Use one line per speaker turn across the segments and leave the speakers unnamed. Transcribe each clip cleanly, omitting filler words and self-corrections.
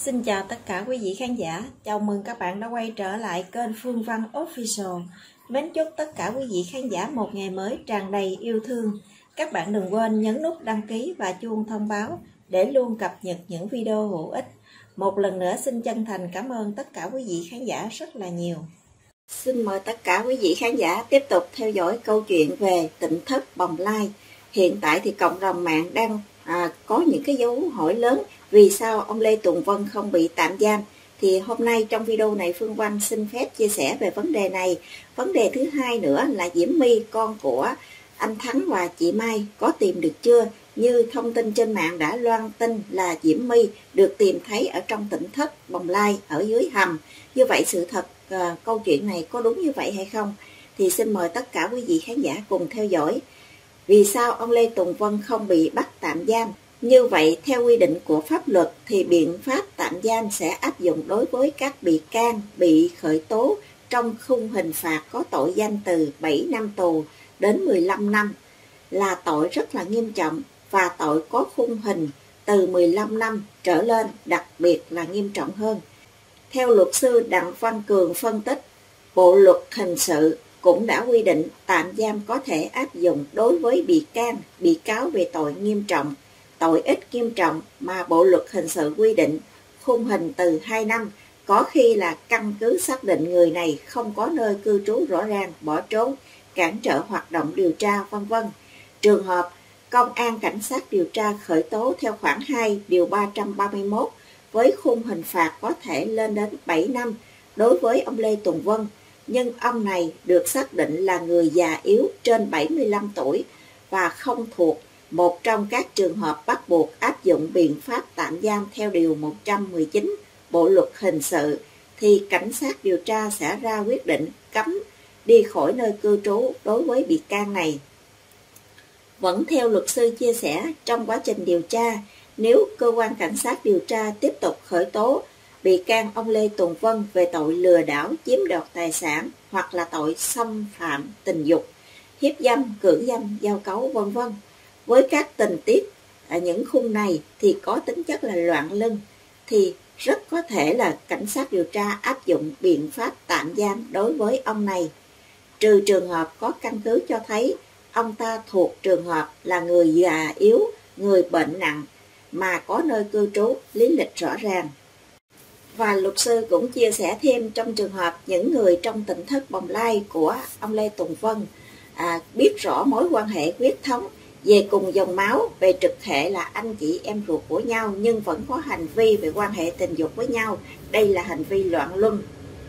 Xin chào tất cả quý vị khán giả, chào mừng các bạn đã quay trở lại kênh Phương Văn Official. Mến chúc tất cả quý vị khán giả một ngày mới tràn đầy yêu thương. Các bạn đừng quên nhấn nút đăng ký và chuông thông báo để luôn cập nhật những video hữu ích. Một lần nữa xin chân thành cảm ơn tất cả quý vị khán giả rất là nhiều. Xin mời tất cả quý vị khán giả tiếp tục theo dõi câu chuyện về Tỉnh Thất Bồng Lai. Hiện tại thì cộng đồng mạng đang có những cái dấu hỏi lớn vì sao ông Lê Tùng Vân không bị tạm giam. Thì hôm nay trong video này Phương Văn xin phép chia sẻ về vấn đề này. Vấn đề thứ hai nữa là Diễm My, con của anh Thắng và chị Mai có tìm được chưa? Như thông tin trên mạng đã loan tin là Diễm My được tìm thấy ở trong Tỉnh Thất Bồng Lai ở dưới hầm. Như vậy sự thật câu chuyện này có đúng như vậy hay không? Thì xin mời tất cả quý vị khán giả cùng theo dõi. Vì sao ông Lê Tùng Vân không bị bắt tạm giam? Như vậy, theo quy định của pháp luật thì biện pháp tạm giam sẽ áp dụng đối với các bị can bị khởi tố trong khung hình phạt có tội danh từ 7 năm tù đến 15 năm, là tội rất là nghiêm trọng, và tội có khung hình từ 15 năm trở lên đặc biệt là nghiêm trọng hơn. Theo luật sư Đặng Văn Cường phân tích, Bộ luật hình sự cũng đã quy định tạm giam có thể áp dụng đối với bị can, bị cáo về tội nghiêm trọng, tội ít nghiêm trọng mà Bộ luật hình sự quy định khung hình từ 2 năm, có khi là căn cứ xác định người này không có nơi cư trú rõ ràng, bỏ trốn, cản trở hoạt động điều tra, vân vân. Trường hợp Công an Cảnh sát điều tra khởi tố theo khoản 2 điều 331 với khung hình phạt có thể lên đến 7 năm đối với ông Lê Tùng Vân, nhưng ông này được xác định là người già yếu trên 75 tuổi và không thuộc một trong các trường hợp bắt buộc áp dụng biện pháp tạm giam theo điều 119 Bộ luật hình sự, thì cảnh sát điều tra sẽ ra quyết định cấm đi khỏi nơi cư trú đối với bị can này. Vẫn theo luật sư chia sẻ, trong quá trình điều tra, nếu cơ quan cảnh sát điều tra tiếp tục khởi tố bị can ông Lê Tùng Vân về tội lừa đảo chiếm đoạt tài sản hoặc là tội xâm phạm tình dục, hiếp dâm, cưỡng dâm, giao cấu, vân vân, với các tình tiết ở những khung này thì có tính chất là loạn luân, thì rất có thể là cảnh sát điều tra áp dụng biện pháp tạm giam đối với ông này, trừ trường hợp có căn cứ cho thấy ông ta thuộc trường hợp là người già yếu, người bệnh nặng mà có nơi cư trú lý lịch rõ ràng. Và luật sư cũng chia sẻ thêm, trong trường hợp những người trong Tỉnh Thất Bồng Lai của ông Lê Tùng Vân biết rõ mối quan hệ huyết thống về cùng dòng máu, về trực hệ là anh chị em ruột của nhau, nhưng vẫn có hành vi về quan hệ tình dục với nhau, đây là hành vi loạn luân.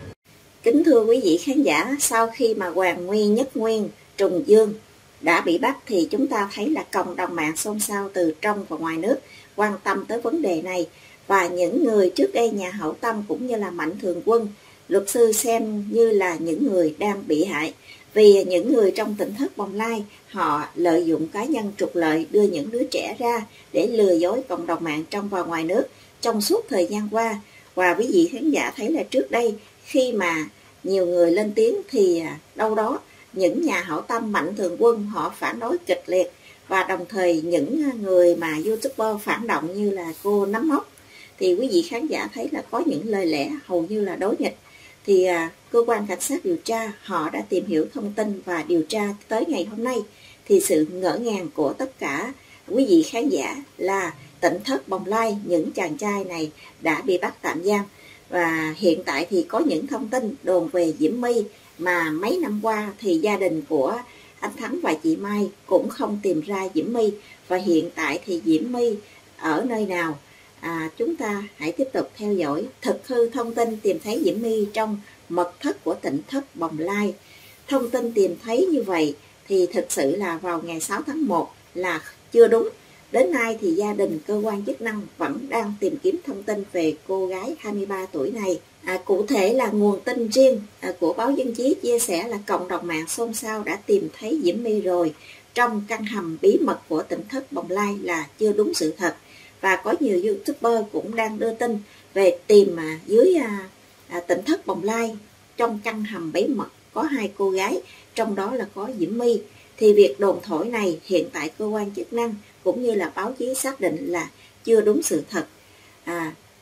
Kính thưa quý vị khán giả, sau khi mà Hoàng Nguyên, Nhất Nguyên, Trùng Dương đã bị bắt thì chúng ta thấy là cộng đồng mạng xôn xao từ trong và ngoài nước quan tâm tới vấn đề này. Và những người trước đây nhà hảo tâm cũng như là Mạnh Thường Quân, luật sư xem như là những người đang bị hại. Vì những người trong Tỉnh Thất Bồng Lai họ lợi dụng cá nhân trục lợi, đưa những đứa trẻ ra để lừa dối cộng đồng mạng trong và ngoài nước trong suốt thời gian qua. Và quý vị khán giả thấy là trước đây khi mà nhiều người lên tiếng thì đâu đó những nhà hảo tâm Mạnh Thường Quân họ phản đối kịch liệt, và đồng thời những người mà YouTuber phản động như là cô Nấm Mốc thì quý vị khán giả thấy là có những lời lẽ hầu như là đối nghịch. Thì cơ quan cảnh sát điều tra họ đã tìm hiểu thông tin và điều tra tới ngày hôm nay, thì sự ngỡ ngàng của tất cả quý vị khán giả là Tỉnh Thất Bồng Lai, những chàng trai này đã bị bắt tạm giam. Và hiện tại thì có những thông tin đồn về Diễm My, mà mấy năm qua thì gia đình của anh Thắng và chị Mai cũng không tìm ra Diễm My, và hiện tại thì Diễm My ở nơi nào? Chúng ta hãy tiếp tục theo dõi. Thực hư thông tin tìm thấy Diễm My trong mật thất của Tỉnh Thất Bồng Lai. Thông tin tìm thấy như vậy thì thực sự là vào ngày 6 tháng 1 là chưa đúng. Đến nay thì gia đình, cơ quan chức năng vẫn đang tìm kiếm thông tin về cô gái 23 tuổi này. Cụ thể là nguồn tin riêng của báo Dân Chí chia sẻ là cộng đồng mạng xôn xao đã tìm thấy Diễm My rồi trong căn hầm bí mật của Tỉnh Thất Bồng Lai là chưa đúng sự thật. Và có nhiều YouTuber cũng đang đưa tin về tìm dưới Tỉnh Thất Bồng Lai trong căn hầm bí mật có 2 cô gái, trong đó là có Diễm My. Thì việc đồn thổi này hiện tại cơ quan chức năng cũng như là báo chí xác định là chưa đúng sự thật.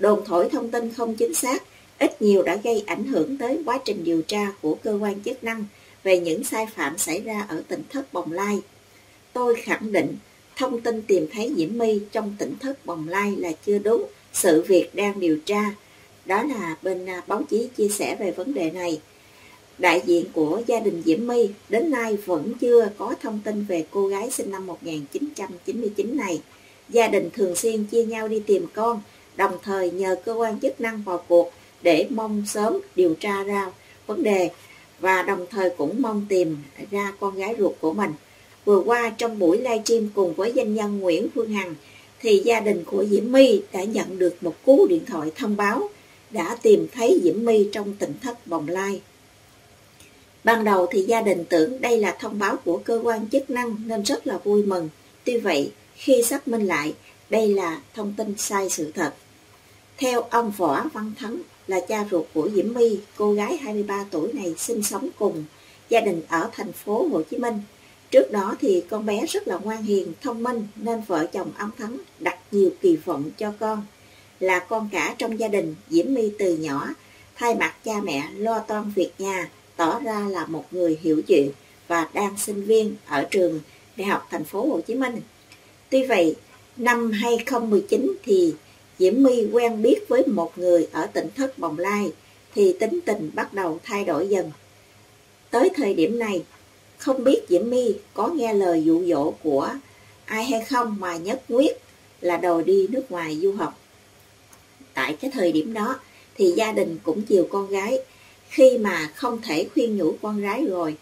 Đồn thổi thông tin không chính xác ít nhiều đã gây ảnh hưởng tới quá trình điều tra của cơ quan chức năng về những sai phạm xảy ra ở tỉnh thất Bồng Lai. Tôi khẳng định thông tin tìm thấy Diễm My trong tỉnh thất Bồng Lai là chưa đúng, sự việc đang điều tra. Đó là bên báo chí chia sẻ về vấn đề này. Đại diện của gia đình Diễm My đến nay vẫn chưa có thông tin về cô gái sinh năm 1999 này. Gia đình thường xuyên chia nhau đi tìm con, đồng thời nhờ cơ quan chức năng vào cuộc để mong sớm điều tra ra vấn đề và đồng thời cũng mong tìm ra con gái ruột của mình. Vừa qua trong buổi livestream cùng với doanh nhân Nguyễn Phương Hằng thì gia đình của Diễm My đã nhận được một cú điện thoại thông báo đã tìm thấy Diễm My trong tỉnh thất Bồng Lai. Ban đầu thì gia đình tưởng đây là thông báo của cơ quan chức năng nên rất là vui mừng. Tuy vậy, khi xác minh lại, đây là thông tin sai sự thật. Theo ông Võ Văn Thắng là cha ruột của Diễm My, cô gái 23 tuổi này sinh sống cùng gia đình ở thành phố Hồ Chí Minh. Trước đó thì con bé rất là ngoan hiền, thông minh nên vợ chồng ông Thắng đặt nhiều kỳ vọng cho con. Là con cả trong gia đình, Diễm My từ nhỏ thay mặt cha mẹ lo toan việc nhà, tỏ ra là một người hiểu chuyện và đang sinh viên ở trường Đại học thành phố Hồ Chí Minh. Tuy vậy, năm 2019 thì Diễm My quen biết với một người ở tỉnh thất Bồng Lai thì tính tình bắt đầu thay đổi dần. Tới thời điểm này, không biết Diễm My có nghe lời dụ dỗ của ai hay không mà nhất quyết là đòi đi nước ngoài du học. Tại cái thời điểm đó thì gia đình cũng chiều con gái, khi mà không thể khuyên nhủ con gái rồi.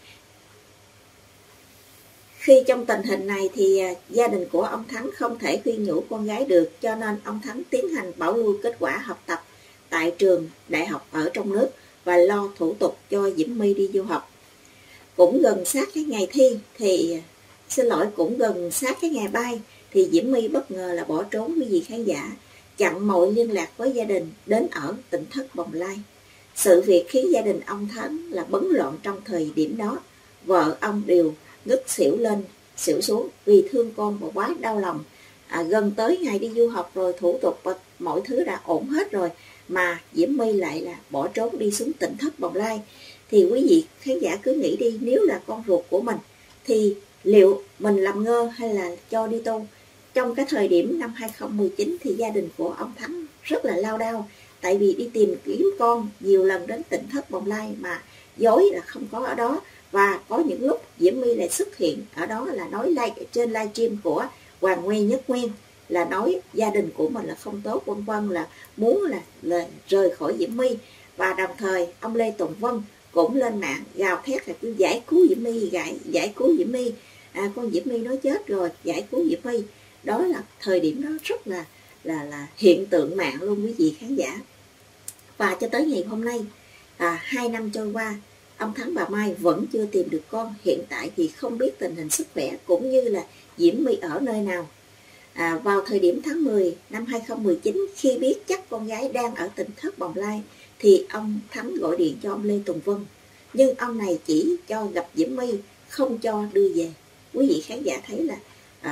Khi trong tình hình này thì gia đình của ông Thắng không thể khuyên nhủ con gái được, cho nên ông Thắng tiến hành bảo lưu kết quả học tập tại trường đại học ở trong nước và lo thủ tục cho Diễm My đi du học. Cũng gần sát cái ngày thi thì cũng gần sát cái ngày bay thì Diễm My bất ngờ là bỏ trốn quý vị khán giả, chặn mọi liên lạc với gia đình đến ở tỉnh thất Bồng Lai. Sự việc khiến gia đình ông Thắng là bấn loạn trong thời điểm đó. Vợ ông đều ngất xỉu lên, xỉu xuống vì thương con và quá đau lòng. Gần tới ngày đi du học rồi, thủ tục và mọi thứ đã ổn hết rồi mà Diễm My lại là bỏ trốn đi xuống tỉnh thất Bồng Lai. Thì quý vị khán giả cứ nghĩ đi, nếu là con ruột của mình thì liệu mình làm ngơ hay là cho đi tu? Trong cái thời điểm năm 2019 thì gia đình của ông Thắng rất là lao đao, tại vì đi tìm kiếm con nhiều lần đến tỉnh thất Bồng Lai mà dối là không có ở đó. Và có những lúc Diễm My lại xuất hiện ở đó là nói trên livestream của Hoàng Nguyên Nhất Nguyên là nói gia đình của mình là không tốt, vân vân, là muốn là rời khỏi Diễm My. Và đồng thời ông Lê Tùng Vân cũng lên mạng gào thét là cứ giải cứu Diễm My, giải cứu Diễm My, con Diễm My nó chết rồi, giải cứu Diễm My. Đó là thời điểm đó rất là hiện tượng mạng luôn quý vị khán giả. Và cho tới ngày hôm nay 2 năm trôi qua, ông Thắng bà Mai vẫn chưa tìm được con. Hiện tại thì không biết tình hình sức khỏe cũng như là Diễm My ở nơi nào. Vào thời điểm tháng 10 năm 2019, khi biết chắc con gái đang ở tỉnh thất Bồng Lai thì ông Thắng gọi điện cho ông Lê Tùng Vân. Nhưng ông này chỉ cho gặp Diễm My, không cho đưa về. Quý vị khán giả thấy là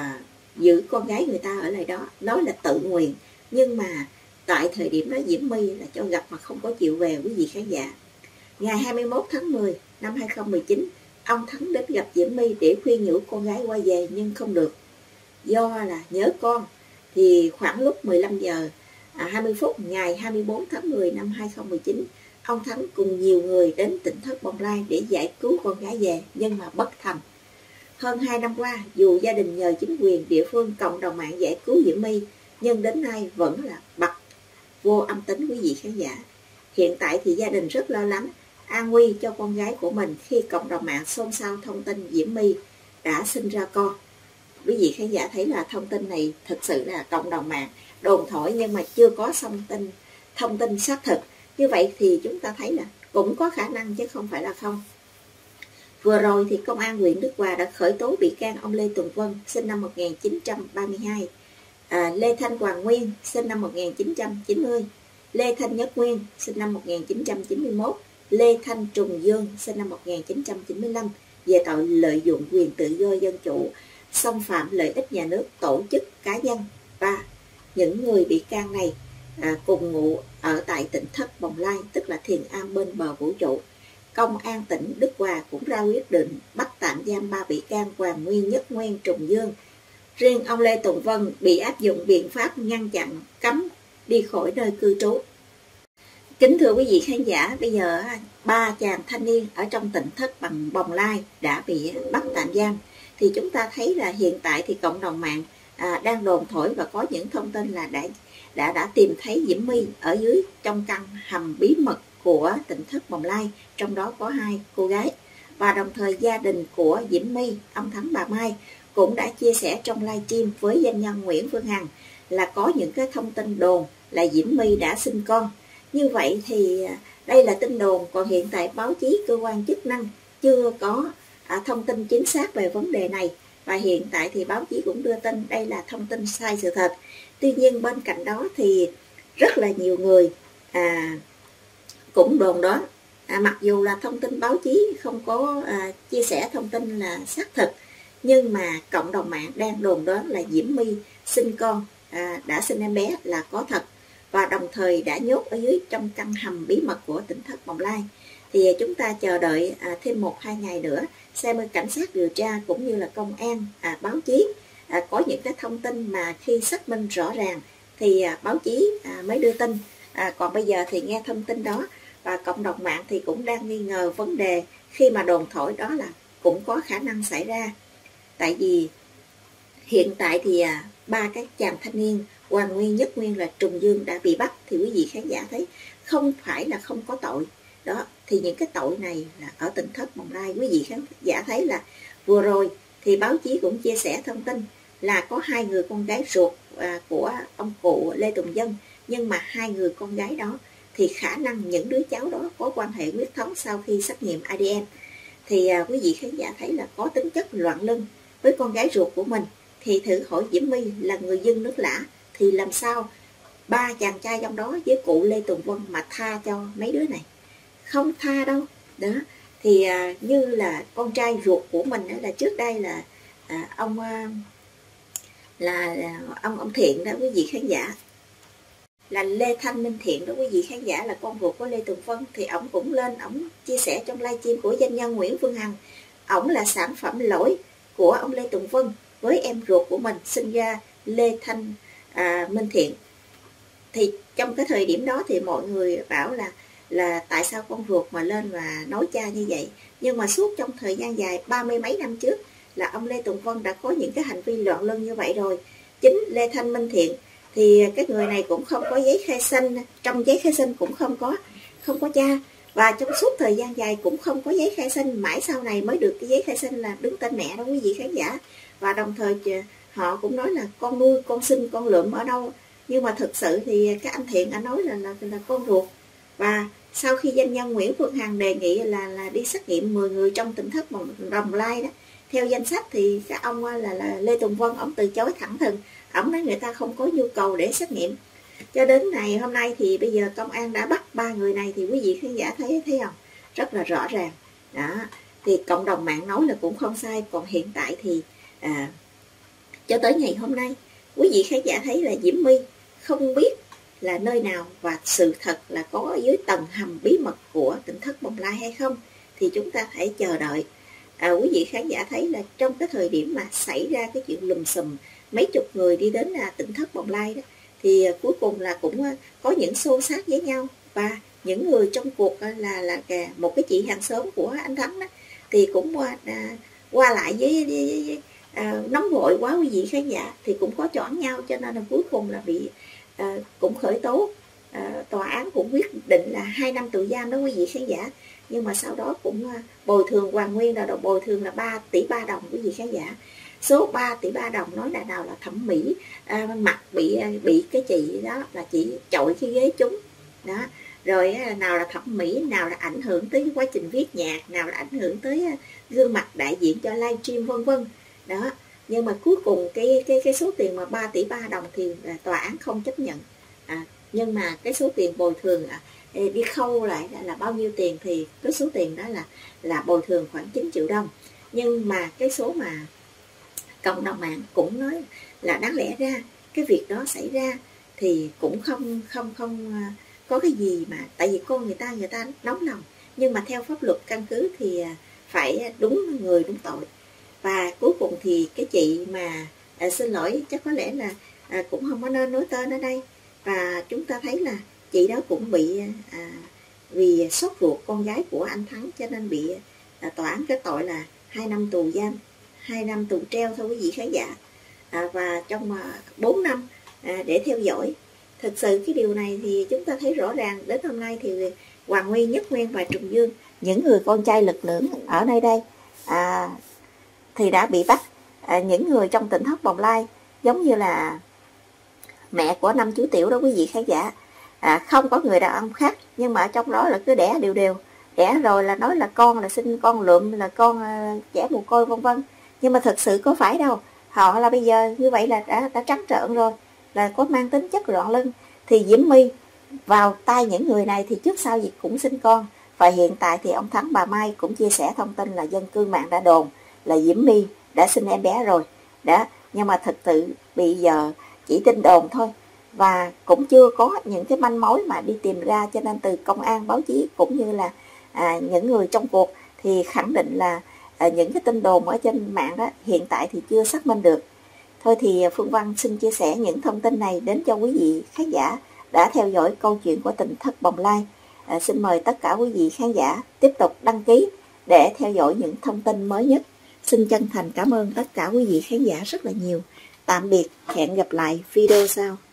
giữ con gái người ta ở lại đó, nói là tự nguyện. Nhưng mà tại thời điểm đó Diễm My là cho gặp mà không có chịu về quý vị khán giả. Ngày 21 tháng 10 năm 2019, ông Thắng đến gặp Diễm My để khuyên nhủ con gái quay về nhưng không được. Do là nhớ con thì khoảng lúc 15 giờ 20 phút ngày 24 tháng 10 năm 2019, ông Thắng cùng nhiều người đến tỉnh thất Bồng Lai để giải cứu con gái về nhưng mà bất thành. Hơn 2 năm qua, dù gia đình nhờ chính quyền địa phương, cộng đồng mạng giải cứu Diễm My, nhưng đến nay vẫn là bật vô âm tính quý vị khán giả. Hiện tại thì gia đình rất lo lắng, an nguy cho con gái của mình khi cộng đồng mạng xôn xao thông tin Diễm My đã sinh ra con. Quý vị khán giả thấy là thông tin này thực sự là cộng đồng mạng đồn thổi nhưng mà chưa có thông tin xác thực. Như vậy thì chúng ta thấy là cũng có khả năng chứ không phải là không. Vừa rồi thì Công an huyện Đức Hòa đã khởi tố bị can ông Lê Tùng Vân sinh năm 1932, Lê Thanh Hoàng Nguyên sinh năm 1990, Lê Thanh Nhất Nguyên sinh năm 1991, Lê Thanh Trùng Dương sinh năm 1995 về tội lợi dụng quyền tự do dân chủ, xâm phạm lợi ích nhà nước, tổ chức cá nhân. Và những người bị can này cùng ngụ ở tại tỉnh Thất Bồng Lai, tức là Thiền Am bên bờ vũ trụ. Công an tỉnh Đức Hòa cũng ra quyết định bắt tạm giam 3 bị can Hoàng Nguyên, Nhất Nguyên, Trùng Dương. Riêng ông Lê Tùng Vân bị áp dụng biện pháp ngăn chặn cấm đi khỏi nơi cư trú. Kính thưa quý vị khán giả, bây giờ 3 chàng thanh niên ở trong tỉnh Thất Bồng Lai đã bị bắt tạm giam. Thì chúng ta thấy là hiện tại thì cộng đồng mạng đang đồn thổi và có những thông tin là đã tìm thấy Diễm My ở dưới trong căn hầm bí mật của tỉnh Thất Bồng Lai, trong đó có 2 cô gái. Và đồng thời gia đình của Diễm My, ông Thắng bà Mai cũng đã chia sẻ trong livestream với doanh nhân Nguyễn Phương Hằng là có những cái thông tin đồn là Diễm My đã sinh con. Như vậy thì đây là tin đồn, còn hiện tại báo chí, cơ quan chức năng chưa có thông tin chính xác về vấn đề này. Và hiện tại thì báo chí cũng đưa tin đây là thông tin sai sự thật. Tuy nhiên bên cạnh đó thì rất là nhiều người cũng đồn đoán, mặc dù là thông tin báo chí không có chia sẻ thông tin là xác thực, nhưng mà cộng đồng mạng đang đồn đoán là Diễm My sinh con, đã sinh em bé là có thật, và đồng thời đã nhốt ở dưới trong căn hầm bí mật của tỉnh Thất Bồng Lai. Thì chúng ta chờ đợi thêm 1-2 ngày nữa xem cảnh sát điều tra cũng như là công an, báo chí có những cái thông tin mà khi xác minh rõ ràng thì báo chí mới đưa tin. Còn bây giờ thì nghe thông tin đó, và cộng đồng mạng thì cũng đang nghi ngờ vấn đề khi mà đồn thổi đó là cũng có khả năng xảy ra. Tại vì hiện tại thì 3 cái chàng thanh niên Hoàng Nguyên, Nhất Nguyên là Trùng Dương đã bị bắt, thì quý vị khán giả thấy không phải là không có tội đó. Thì những cái tội này là ở tỉnh Thất Bồng Lai. Quý vị khán giả thấy là vừa rồi thì báo chí cũng chia sẻ thông tin là có 2 người con gái ruột của ông cụ Lê Tùng Vân, nhưng mà 2 người con gái đó thì khả năng những đứa cháu đó có quan hệ huyết thống sau khi xét nghiệm ADN. Thì quý vị khán giả thấy là có tính chất loạn luân với con gái ruột của mình. Thì thử hỏi Diễm My là người dân nước lã, thì làm sao 3 chàng trai trong đó với cụ Lê Tùng Vân mà tha cho mấy đứa này? Không tha đâu đó. Thì như là con trai ruột của mình là trước đây là ông Thiện đó quý vị khán giả, là Lê Thanh Minh Thiện đó quý vị khán giả, là con ruột của Lê Tùng Vân. Thì ổng cũng lên, ổng chia sẻ trong livestream của doanh nhân Nguyễn Phương Hằng, ổng là sản phẩm lỗi của ông Lê Tùng Vân với em ruột của mình sinh ra Lê Thanh Minh Thiện. Thì trong cái thời điểm đó thì mọi người bảo là tại sao con ruột mà lên và nói cha như vậy. Nhưng mà suốt trong thời gian dài 30 mấy năm trước là ông Lê Tùng Vân đã có những cái hành vi loạn luân như vậy rồi. Chính Lê Thanh Minh Thiện thì cái người này cũng không có giấy khai sinh, trong giấy khai sinh cũng không có cha, và trong suốt thời gian dài cũng không có giấy khai sinh, mãi sau này mới được cái giấy khai sinh là đứng tên mẹ đó quý vị khán giả. Và đồng thời họ cũng nói là con nuôi, con sinh, con lượm ở đâu, nhưng mà thực sự thì các anh Thiện anh nói là con ruột. Và sau khi doanh nhân Nguyễn Phương Hằng đề nghị là đi xét nghiệm 10 người trong tỉnh Thất Bồng Lai đó, theo danh sách thì các ông là Lê Tùng Vân, ông từ chối thẳng thừng, ông nói người ta không có nhu cầu để xét nghiệm. Cho đến ngày hôm nay thì bây giờ công an đã bắt 3 người này, thì quý vị khán giả thấy không, rất là rõ ràng đó. Thì cộng đồng mạng nói là cũng không sai. Còn hiện tại thì cho tới ngày hôm nay quý vị khán giả thấy là Diễm My không biết là nơi nào và sự thật là có dưới tầng hầm bí mật của tỉnh Thất Bồng Lai hay không, thì chúng ta hãy chờ đợi. Quý vị khán giả thấy là trong cái thời điểm mà xảy ra cái chuyện lùm xùm mấy chục người đi đến tỉnh Thất Bồng Lai đó, thì cuối cùng là cũng có những xô xát với nhau. Và những người trong cuộc là một cái chị hàng xóm của anh Thắng đó, thì cũng qua lại với nóng vội quá quý vị khán giả, thì cũng có choảng nhau, cho nên là cuối cùng là bị cũng khởi tố. Tòa án cũng quyết định là 2 năm tù giam đó quý vị khán giả. Nhưng mà sau đó cũng bồi thường Hoàng Nguyên là bồi thường là 3,3 tỷ đồng quý vị khán giả. Số 3,3 tỷ đồng nói là nào là thẩm mỹ mặt bị cái chị đó là chị chọi cái ghế trúng đó, rồi nào là thẩm mỹ, nào là ảnh hưởng tới quá trình viết nhạc, nào là ảnh hưởng tới gương mặt đại diện cho livestream vân vân đó. Nhưng mà cuối cùng cái số tiền mà 3,3 tỷ đồng thì tòa án không chấp nhận. Nhưng mà cái số tiền bồi thường đi khâu lại là bao nhiêu tiền, thì cái số tiền đó là bồi thường khoảng 9 triệu đồng. Nhưng mà cái số mà cộng đồng mạng cũng nói là đáng lẽ ra cái việc đó xảy ra thì cũng không có cái gì mà, tại vì con người ta nóng lòng, nhưng mà theo pháp luật căn cứ thì phải đúng người đúng tội. Và cuối cùng thì cái chị mà xin lỗi, chắc có lẽ là cũng không có nên nói tên ở đây, và chúng ta thấy là chị đó cũng bị vì sốt ruột con gái của anh Thắng cho nên bị tòa án kết tội là 2 năm tù giam, 2 năm tù treo thôi quý vị khán giả, và trong 4 năm để theo dõi. Thực sự cái điều này thì chúng ta thấy rõ ràng đến hôm nay thì Hoàng Nguyên, Nhất Nguyên và Trùng Dương, những người con trai lực lượng ở nơi đây thì đã bị bắt. Những người trong tỉnh thất Bồng Lai giống như là mẹ của 5 chú Tiểu đó quý vị khán giả, không có người đàn ông khác, nhưng mà ở trong đó là cứ đẻ đều, đẻ rồi là nói là con là sinh con lượm, là con trẻ mồ côi vân vân. Nhưng mà thực sự có phải đâu, họ là bây giờ như vậy là đã trắng trợn rồi, là có mang tính chất loạn luân. Thì Diễm My vào tay những người này thì trước sau gì cũng sinh con. Và hiện tại thì ông Thắng, bà Mai cũng chia sẻ thông tin là dân cư mạng đã đồn là Diễm My đã sinh em bé rồi đó, nhưng mà thực sự bây giờ chỉ tin đồn thôi, và cũng chưa có những cái manh mối mà đi tìm ra. Cho nên từ công an, báo chí cũng như là những người trong cuộc thì khẳng định là những cái tin đồn ở trên mạng đó hiện tại thì chưa xác minh được. Thôi thì Phương Văn xin chia sẻ những thông tin này đến cho quý vị khán giả đã theo dõi câu chuyện của tỉnh thất Bồng Lai. Xin mời tất cả quý vị khán giả tiếp tục đăng ký để theo dõi những thông tin mới nhất. Xin chân thành cảm ơn tất cả quý vị khán giả rất là nhiều. Tạm biệt, hẹn gặp lại video sau.